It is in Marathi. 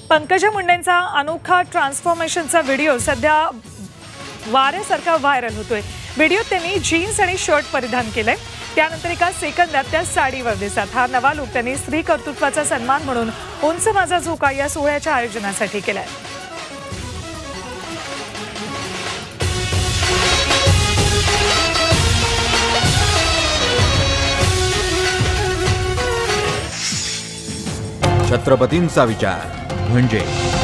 पंकजा मुंडेंचा अनोखा ट्रान्सफॉर्मेशनचा व्हिडिओ सध्या वाऱ्यासारखा व्हायरल होतोय। व्हिडिओत त्यांनी जीन्स आणि शर्ट परिधान केलंय, त्यानंतर एका सेकंदात त्या साडीवर दिसतात। हा नवा लुक त्यांनी स्त्री कर्तृत्वाचा सन्मान म्हणून उंच माझा झोका या सोहळ्याच्या आयोजनासाठी केलाय। छत्रपतींचा विचार म्हणजे